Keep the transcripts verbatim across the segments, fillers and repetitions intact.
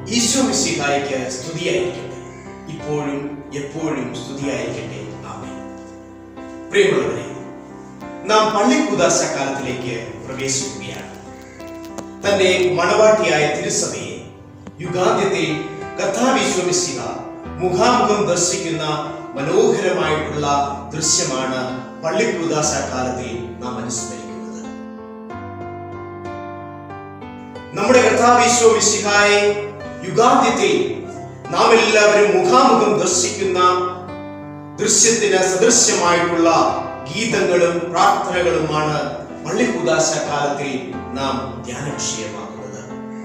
ഈശോ മിശിഹായ്ക്ക് സ്തുതിയായിരിക്കട്ടെ. ഇപ്പോഴും എപ്പോഴും സ്തുതിയായിരിക്കട്ടെ. ആമേൻ. പ്രിയമുള്ളവരെ, നാം പള്ളിക്കൂദാശ കാലത്തിലേക്ക് പ്രവേശിക്കുകയാണ്. തന്റെ മണവാട്ടിയായ തിരുസഭയെ യുഗാന്ത്യത്തിൽ കർത്താവ് ഈശോ മിശിഹ മുഖാമുഖം ദർശിക്കുന്ന മനോഹരമായിട്ടുള്ള ദൃശ്യമാണ് പള്ളിക്കൂദാശ കാലത്തിൽ നാം അനുസ്മരിക്കുന്നത്. നമ്മുടെ കർത്താവ് ഈശോ മിശിഹായെ യുഗാന്ത്യത്തിൽ നാം എല്ലാവരും മുഖാമുഖം ദർശിക്കുന്ന ദൃശ്യത്തിന് സദൃശ്യമായിട്ടുള്ള ഗീതങ്ങളും പ്രാർത്ഥനകളുമാണ് പള്ളിക്കൂദാശ കാലത്തിൽ നാം ധ്യാന വിഷയമാക്കുന്നത്.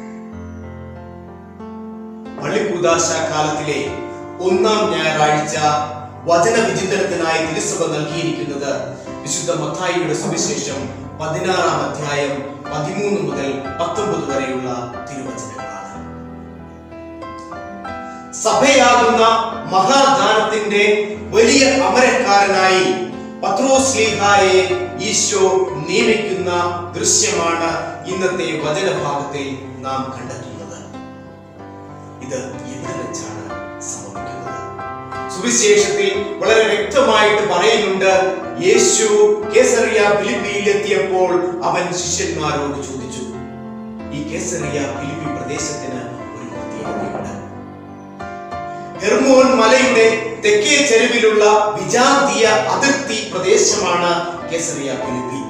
പള്ളിക്കൂദാശ കാലത്തിലെ ഒന്നാം ഞായറാഴ്ച വചന വിചിന്തനത്തിനായി തിരുസഭ നൽകിയിരിക്കുന്നത് വിശുദ്ധ മത്തായിയുടെ സുവിശേഷം പതിനാറാം അധ്യായം പതിമൂന്ന് മുതൽ പത്തൊമ്പത് വരെയുള്ള തിരുവചനങ്ങളാണ്. സഭയാകുന്ന മഹാദാനത്തിന്റെ വലിയ അമരക്കാരനായി പത്രോസ്ലീഹായെ ഈശോ നിയമിക്കുന്ന ദൃശ്യമാണ് ഇന്നത്തെ വചനഭാഗത്തിൽ നാം കണ്ടെത്തുന്നത്. ഇത് എവിടെ വെച്ചാണ് സംഭവിക്കുന്നത്? സുവിശേഷത്തിൽ വളരെ വ്യക്തമായിട്ട് പറയുന്നുണ്ട്. യേശു കേസറിയ ഫിലിപ്പിയിൽ എത്തിയപ്പോൾ അവൻ ശിഷ്യന്മാരോട് ചോദിച്ചു. ഈ കേസറിയ ഫിലിപ്പി പ്രദേശത്തിന് ഒരു പ്രത്യേകതയുണ്ട്. ഹെർമോൻ മലയുടെ തെക്കേ ചെരുവിലുള്ള വിജാതീയ അതിർത്തി പ്രദേശമാണ് കേസറിയ ഫിലിപ്പി.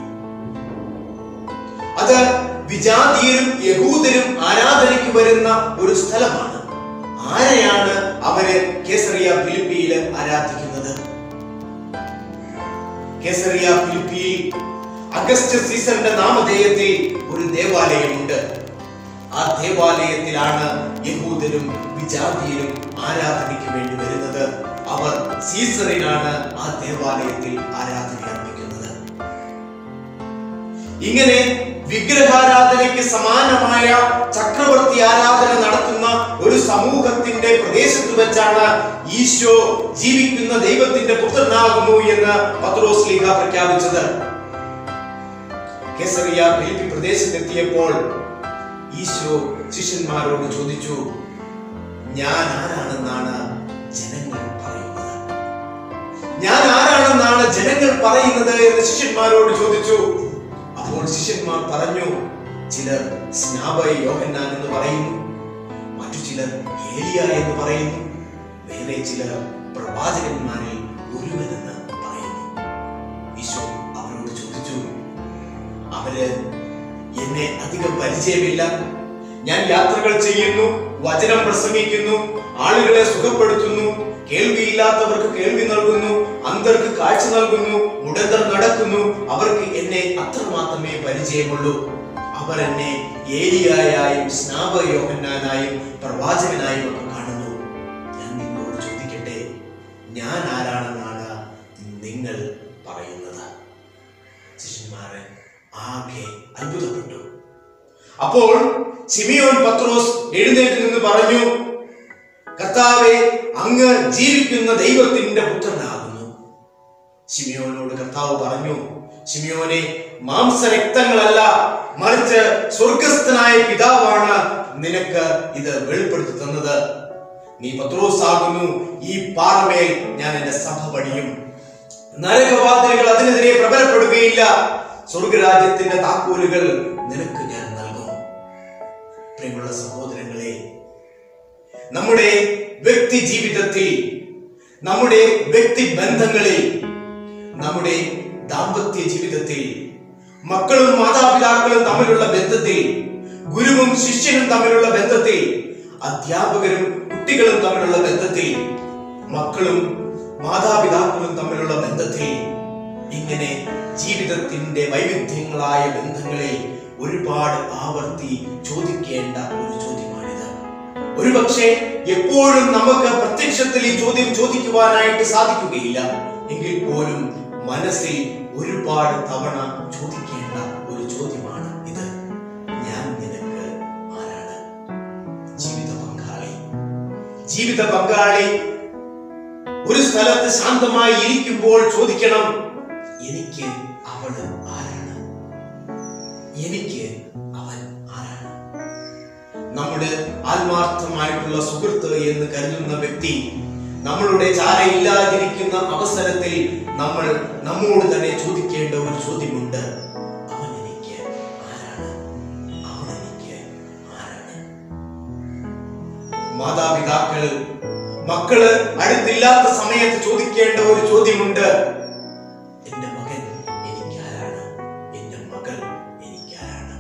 അത് വിജാതീയരും യഹൂദരും ആരാധനയ്ക്ക് വരുന്ന ഒരു സ്ഥലമാണ്. ആരെയാണ് അവര് കേസറിയ ഫിലിപ്പിയിൽ ആരാധിക്കുന്നത്? കേസറിയ ഫിലിപ്പിയിൽ അഗസ്റ്റസ് സീസറിന്റെ നാമധേയത്തിൽ ഒരു ദേവാലയമുണ്ട്. ആ ദേവാലയത്തിലാണ് യഹൂദരും വിജാതീയരും ആരാധനയ്ക്ക് വേണ്ടി വരുന്നത്. അവർ സീസറിനാണ് ആ ദേവാലയത്തിൽ ആരാധന അർപ്പിക്കുന്നത്. ഇങ്ങനെ വിഗ്രഹാരാധനയ്ക്ക് സമാനമായ ചക്രവർത്തി ആരാധന നടത്തുന്ന ഒരു സമൂഹത്തിന്റെ പ്രദേശത്ത് വെച്ചാണ് ഈശോ ജീവിക്കുന്ന ദൈവത്തിന്റെ പുത്രനാകുന്നു എന്ന് പത്രോസ്ലീഹ പ്രഖ്യാപിച്ചത്. കേസറിയ ഫിലിപ്പി പ്രദേശത്തെത്തിയപ്പോൾ ഈശോ ശിഷ്യന്മാരോട് ചോദിച്ചു, ഞാൻ ആരാണെന്നാണ് ജനങ്ങൾ പറയുന്നത്? ഞാൻ ആരാണെന്നാണ് ജനങ്ങൾ പറയുന്നത് എന്ന് ശിഷ്യന്മാരോട് ചോദിച്ചു. അപ്പോൾ ശിഷ്യന്മാർ പറഞ്ഞു, ചിലർ സ്നാപക യോഹന്നാൻ എന്ന് പറയുന്നു, മറ്റു ചിലർ ഏലിയ എന്ന് പറയുന്നു, വേറെ ചിലർ പ്രവാചകന്മാരിൽ ഒരുവനെന്ന് പറയുന്നു. ഈശോ അവരോട് ചോദിച്ചു, അവര് എന്നെ അധികം പരിചയമില്ല. ഞാൻ യാത്രകൾ ചെയ്യുന്നു, വചനം പ്രസംഗിക്കുന്നു, ആളുകളെ സുഖപ്പെടുത്തുന്നു, കേൾവിയില്ലാത്തവർക്ക് കേൾവി നൽകുന്നു, അന്ധർക്ക് കാഴ്ച നൽകുന്നു, മുടന്തർ നടക്കുന്നു. അവർക്ക് എന്നെ അത്രമാത്രമേ പരിചയമുള്ളൂ. അവർ എന്നെ ഏലിയായും സ്നാപക യോഹന്നാനായും പ്രവാചകനായും ഒക്കെ കാണുന്നു. ഞാൻ നിങ്ങളോട് ചോദിക്കട്ടെ, ഞാൻ ആരാണെന്നാണ് നിങ്ങൾ പറയുന്നത്? ശിഷ്യന്മാരെ ആകെ അത്ഭുതപ്പെട്ടു. അപ്പോൾ ശിമിയോൻ പത്രോസ് എഴുന്നേറ്റ് നിന്ന് പറഞ്ഞു, കർത്താവേ, അങ്ങ് ജീവിക്കുന്ന ദൈവത്തിന്റെ പുത്രനാകുന്നു. ശിമിയോനോട് കർത്താവ് പറഞ്ഞു, ശിമിയോനെ, മാംസരക്തങ്ങളല്ല, മറിച്ച് സ്വർഗസ്ഥനായ പിതാവാണ് നിനക്ക് ഇത് വെളിപ്പെടുത്തി തന്നത്. നീ പത്രോസ് ആകുന്നു. ഈ പാറമേൽ ഞാൻ എന്റെ സഭ പണിയും. നരകവാതിലുകൾ അതിനെതിരെ പ്രബലപ്പെടുകയില്ല. സ്വർഗരാജ്യത്തിന്റെ താക്കോലുകൾ നിനക്ക് ഞാൻ നൽകും. പ്രിയമുള്ള സഹോദരങ്ങളെ, നമ്മുടെ വ്യക്തി ജീവിതത്തിൽ, നമ്മുടെ വ്യക്തി ബന്ധങ്ങളിൽ, നമ്മുടെ ദാമ്പത്യ ജീവിതത്തിൽ, മക്കളും മാതാപിതാക്കളും തമ്മിലുള്ള ബന്ധത്തിൽ, ഗുരുവും ശിഷ്യനും തമ്മിലുള്ള ബന്ധത്തിൽ, അധ്യാപകരും കുട്ടികളും തമ്മിലുള്ള ബന്ധത്തിൽ, മക്കളും മാതാപിതാക്കളും തമ്മിലുള്ള ബന്ധത്തിൽ, ഇങ്ങനെ ജീവിതത്തിന്റെ വൈവിധ്യങ്ങളായ ബന്ധങ്ങളിൽ ഒരുപാട് ആവർത്തി ചോദിക്കേണ്ട ഒരു ചോദ്യമാണിത്. ഒരുപക്ഷെ എപ്പോഴും നമുക്ക് പ്രത്യക്ഷത്തിൽ ഈ ചോദ്യം ചോദിക്കുവാനായിട്ട് സാധിക്കുകയില്ല. എങ്കിൽ പോലും മനസ്സിൽ ഒരുപാട് തവണ ചോദിക്കേണ്ട ഒരു ചോദ്യമാണ് ഇത്. ഞാൻ നിനക്ക് ആരാണ്? ജീവിത പങ്കാളി ജീവിത പങ്കാളി ഒരു സ്ഥലത്ത് ശാന്തമായി ഇരിക്കുമ്പോൾ ചോദിക്കണം, എനിക്ക് അവള് ആരാണ്? എനിക്ക് അവൻ ആരാണ്? നമ്മുടെ ആത്മാർത്ഥമായിട്ടുള്ള സുഹൃത്ത് എന്ന് കരുതുന്ന വ്യക്തി നമ്മളുടെ ചാരയില്ലാതിരിക്കുന്ന അവസരത്തിൽ നമ്മൾ നമ്മോട് തന്നെ ചോദിക്കേണ്ട ഒരു ചോദ്യമുണ്ട്. അവൻ എനിക്ക് ആരാണ്? അവൻ എനിക്ക് ആരാണ്? മാതാപിതാക്കൾ മക്കള് അടുത്തില്ലാത്ത സമയത്ത് ചോദിക്കേണ്ട ഒരു ചോദ്യമുണ്ട്. എന്റെ മകൻ എനിക്ക് ആരാണ്? എന്റെ മകൾ എനിക്ക് ആരാണ്?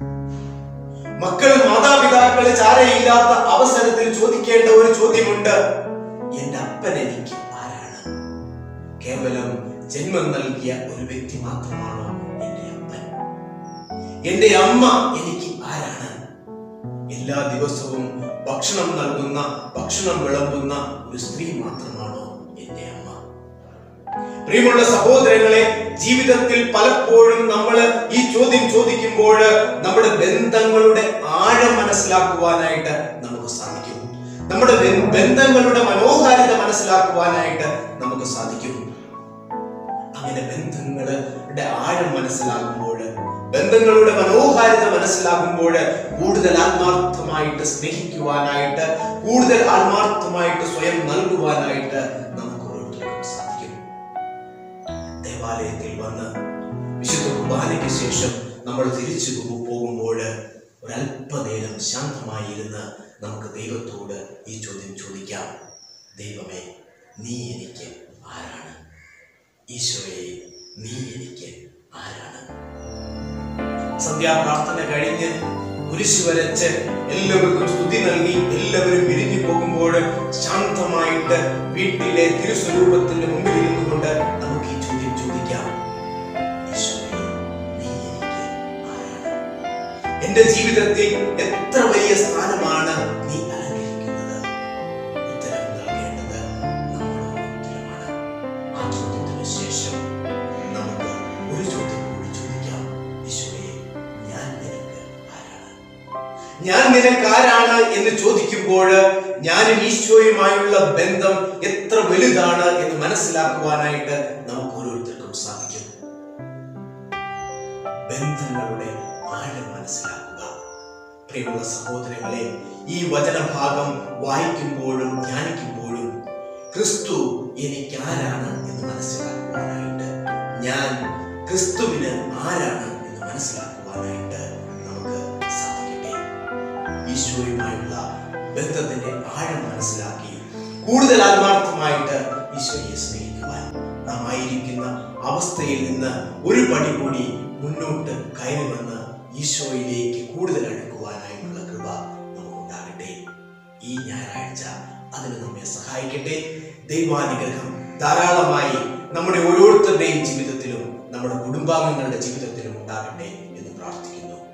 മക്കൾ മാതാപിതാക്കള് ചാരയില്ലാത്ത അവസരത്തിൽ ചോദിക്കേണ്ട ഒരു ചോദ്യമുണ്ട്. എന്റെ അപ്പൻ എനിക്ക് ആരാണ്? കേവലം ജന്മം നൽകിയ ഒരു വ്യക്തി മാത്രമാണോ എന്റെ അപ്പൻ? എന്റെ അമ്മ എനിക്ക് ആരാണ്? എല്ലാ ദിവസവും ഭക്ഷണം നൽകുന്ന, ഭക്ഷണം വിളമ്പുന്ന ഒരു സ്ത്രീ മാത്രമാണോ എന്റെ അമ്മ? പ്രിയമുള്ള സഹോദരങ്ങളെ, ജീവിതത്തിൽ പലപ്പോഴും നമ്മൾ ഈ ചോദ്യം ചോദിക്കുമ്പോൾ നമ്മുടെ ബന്ധങ്ങളുടെ ആഴം മനസ്സിലാക്കുവാനായിട്ട് നമുക്ക് സാധിക്കും. നമ്മുടെ ബന്ധങ്ങളുടെ മനോഹാരിത മനസ്സിലാക്കുവാനായിട്ട് നമുക്ക് സാധിക്കും. അങ്ങനെ ബന്ധങ്ങളുടെ ആഴം മനസ്സിലാക്കുമ്പോൾ, ബന്ധങ്ങളുടെ മനോഹാരിത മനസ്സിലാക്കുമ്പോൾ കൂടുതൽ ആത്മാർത്ഥമായിട്ട് സ്നേഹിക്കുവാനായിട്ട്, കൂടുതൽ ആത്മാർത്ഥമായിട്ട് സ്വയം നൽകുവാനായിട്ട് നമുക്ക് ഓരോരുത്തർക്കും സാധിക്കും. ദേവാലയത്തിൽ വന്ന് വിശുദ്ധ കുർബാനയ്ക്ക് ശേഷം നമ്മൾ തിരിച്ചു പോകുമ്പോൾ ഒരല്പനേരം ശാന്തമായി ഇരുന്ന് നമുക്ക് ദൈവത്തോട് ഈ ചോദ്യം ചോദിക്കാം. ദൈവമേ, നീ എനിക്ക് ആരാണ്? ഈശോയെ, നീ എനിക്ക് ആരാണ്? സന്ധ്യാപ്രാർത്ഥന കഴിഞ്ഞ് കുരിശ് വരച്ച് എല്ലാവർക്കും സ്തുതി നൽകി എല്ലാവരും പിരിഞ്ഞു പോകുമ്പോൾ ശാന്തമായിട്ട് വീട്ടിലെ തിരുസ്വരൂപത്തിന്റെ മുമ്പിൽ ഇരുന്നുകൊണ്ട് നമുക്ക് ഈ ചോദ്യം ചോദിക്കാം. ഈശോയെ, നീ എനിക്ക് ആരാണ്? എന്റെ ജീവിതത്തിൽ എത്ര വലിയ സ്ഥാനമാണ് നീ അലങ്കരിക്കുന്നത്? ഉത്തരം നൽകേണ്ടത് നമ്മുടെ ഉത്തരമാണ്. ആ ചോദ്യത്തിന് ശേഷം നമുക്ക് ഒരു ചോദ്യം കൂടി ചോദിക്കാം. ഈശോയെ, ഞാൻ നിനക്ക് ആരാണ്? ഞാൻ നിനക്ക് ആരാണ് എന്ന് ചോദിക്കുമ്പോൾ ഞാനും ഈശോയുമായുള്ള ബന്ധം എത്ര വലുതാണ് എന്ന് മനസ്സിലാക്കുവാനായിട്ട് നമുക്ക് ഓരോരുത്തർക്കും സാധിക്കും. ബന്ധങ്ങളുടെ ആഴം മനസ്സിലാക്കുക. പ്രിയമുള്ള സഹോദരങ്ങളെ, ഈ വചനഭാഗം വായിക്കുമ്പോഴും ധ്യാനിക്കുമ്പോഴും ക്രിസ്തു എനിക്ക് ആരാണ് എന്ന് മനസ്സിലാക്കുവാനായിട്ട്, ഞാൻ ക്രിസ്തുവിന് ആരാണ് എന്ന് മനസ്സിലാക്കുവാനായിട്ട് നമുക്ക് സാധിക്കട്ടെ. ഈശോയുമായുള്ള ബന്ധത്തിന്റെ ആഴം മനസ്സിലാക്കി കൂടുതൽ ആത്മാർത്ഥമായിട്ട് ഈശോയെ സ്നേഹിക്കുവാൻ, നാം ആയിരിക്കുന്ന അവസ്ഥയിൽ നിന്ന് ഒരു പടി കൂടി മുന്നോട്ട് കയറി വന്ന് ഈശോയിലേക്ക് കൂടുതൽ അടുക്കുവാനായിട്ടുള്ള കൃപ നമുക്കുണ്ടാകട്ടെ. ഈ ഞായറാഴ്ച അതിന് നമ്മെ സഹായിക്കട്ടെ. ദൈവാനുഗ്രഹം ധാരാളമായി നമ്മുടെ ഓരോരുത്തരുടെയും ജീവിതത്തിലും നമ്മുടെ കുടുംബാംഗങ്ങളുടെ ജീവിതത്തിലും ഉണ്ടാകട്ടെ എന്ന് പ്രാർത്ഥിക്കുന്നു.